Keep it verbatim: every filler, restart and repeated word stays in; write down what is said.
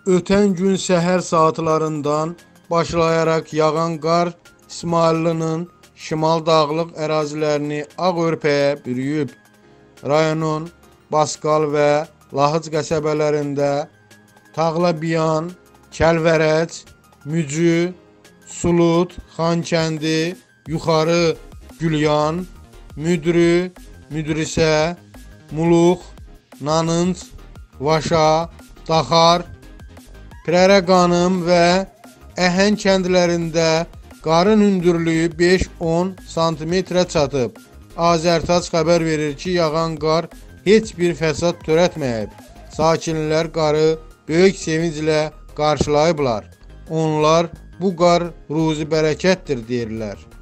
Ötən gün səhər saatlarından başlayaraq yağan qar İsmaillinin şimal dağlıq ərazilərini ağ örpəyə bürüyüb. Rayonun Baskal və Lahıc qəsəbələrində Tağlabiyan, Kəlvərəc, Mücü, Sulud, Xankəndi, Yuxarı Gülyan, Müdrü, Müdrisə, Muluq, Nanınc, Vaşa, Daxar, Pirərəqanım və Əhəng kəndlərində qarın hündürlüyü beş on santimetrə çatıb. Azərtac xəbər verir ki, yağan qar heç bir fəsad törətməyib. Sakinlər qarı böyük sevinclə qarşılayıblar. Onlar bu qar ruzi bərəkətdir deyirlər.